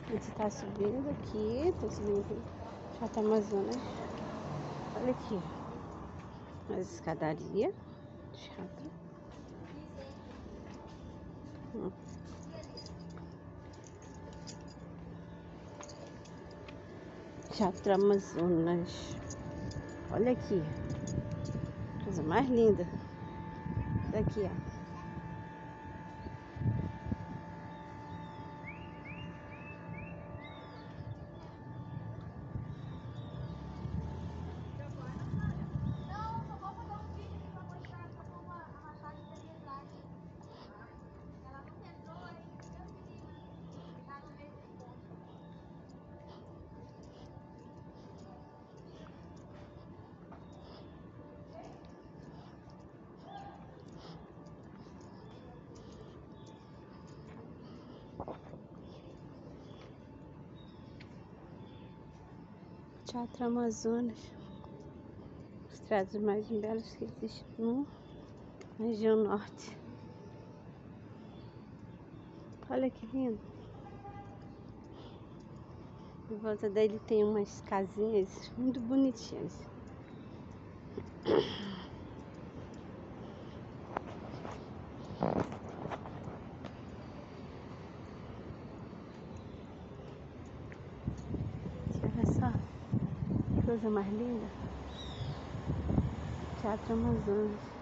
A gente tá subindo aqui, tô subindo aqui. Chato Amazonas. Olha aqui. As escadarias. Chato. Chato Amazonas. Olha aqui. Coisa mais linda. Daqui, ó. Teatro Amazonas. Os teatros mais belos que existem na região norte. Olha que lindo. Em volta dele tem umas casinhas muito bonitinhas. Olha só, que coisa mais linda. Teatro Amazonas.